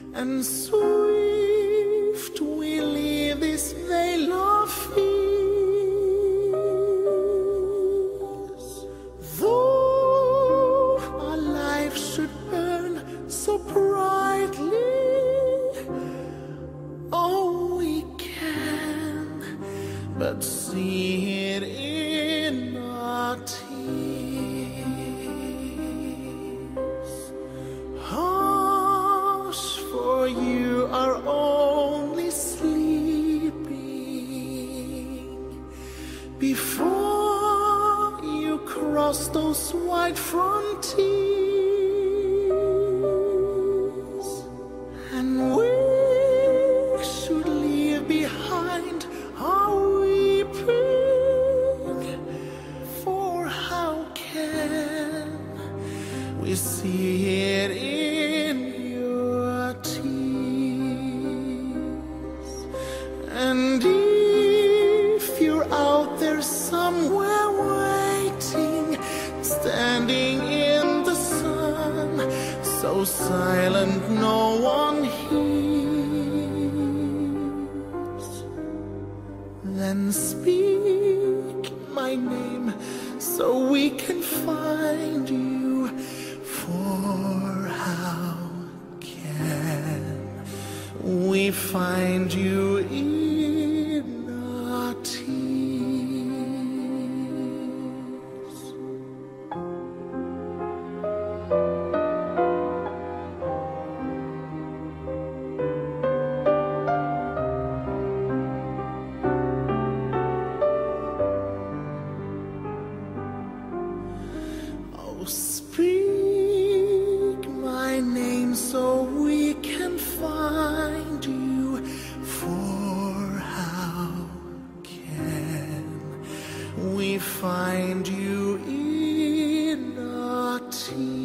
and swift we leave this vale of peace. Though our life should burn so brightly, oh, we can but see it in our tears. Hush, for you are only sleeping before you cross those white frontiers, and we should leave behind our weeping, for how can we see it in your tears? And if you're out there somewhere waiting, standing in the sun, so silent no one hears, then speak my name so we can find you. For how can we find you in our tears? Oh, speak my name so we can find you. For how can we find you in our tears?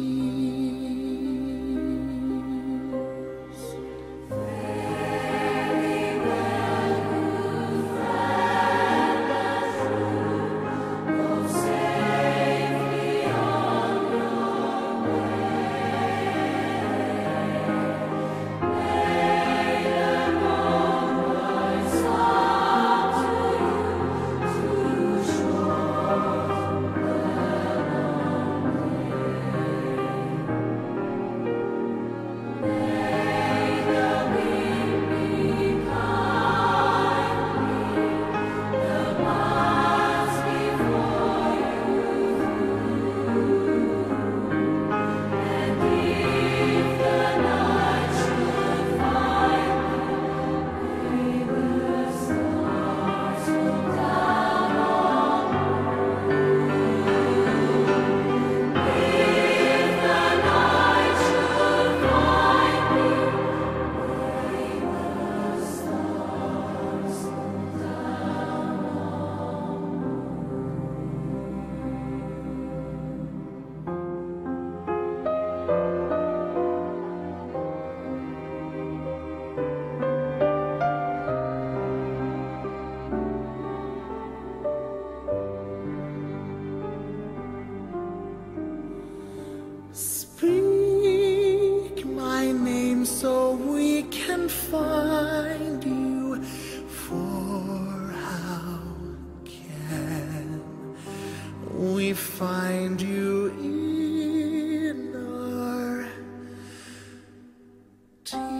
Speak my name so we can find you. For how can we find you in our tears?